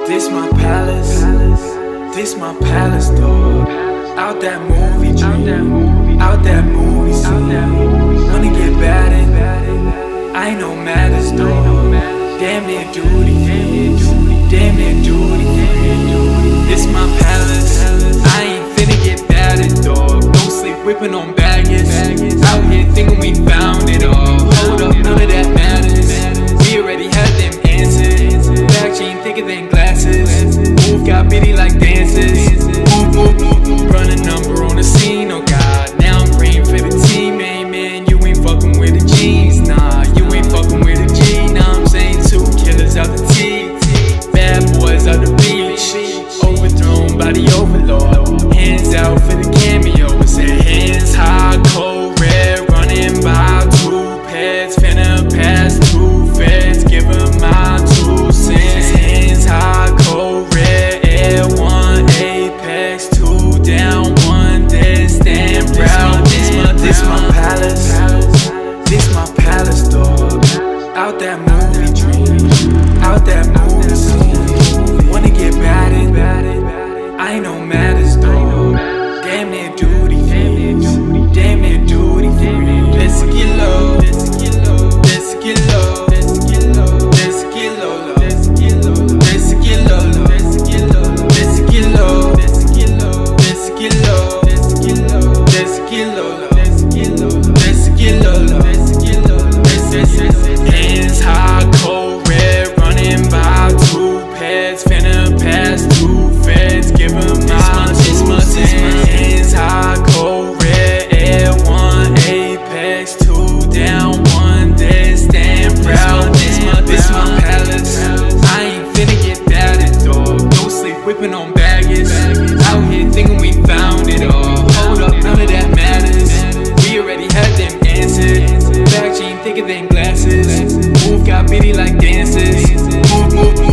This my palace, this my palace, dog. Out that movie dream, out that movie scene. Wanna get batted, I ain't no matters, dog. Damn near duty, damn near duty. This my palace, I ain't finna get batted, dog. Don't sleep whipping on baggage. Out here thinking we found it all. Hold up, none of that matters. We already had them answers. Back chain thicker than glasses. Move got bitty like dancers. Move, move, move, move. Run a number on the scene, oh God. Now I'm praying for the team, hey man. You ain't fucking with the G's, nah. You ain't fucking with the G, nah. I'm saying two killers out the T. Bad boys out the beach. Overthrown by the overlord. Hands out for the cameo. It said hands high, cold red. Running by two pairs. Finna pass two feds. Give 'em my 2 cents. Hands high, cold red. Air 1 apex. 2 down, 1 dead. Stand proud. This my palace. This my palace, dog. Out that movie dream. Out that movie scene. Wanna get batted. I ain't no matters, dog. Damn near duty. Damn near duty. Let's get low. Let's get low. Let's get low. Let's get low. Let's get low. Let's get low. Let's get low. Let's get low. Let's get low. Let's get low. Let's get low. Let's get low. Let's get low. Let's get low. Let's get low. Let's get low. Hands high, cold red, running by 2 pairs, finna pass 2 feds, give 'em my 2 cents. Hands high, cold red, air 1 apex, 2 down, 1 dead, stand proud. This my palace, I ain't finna get batted, dog. Don't sleep whipping on baggage. Out here thinking we found it all. Hold up, none of that matters. We already had them answered. Back chain thicker than glasses. Move got bitty like dancers. Move, move, move.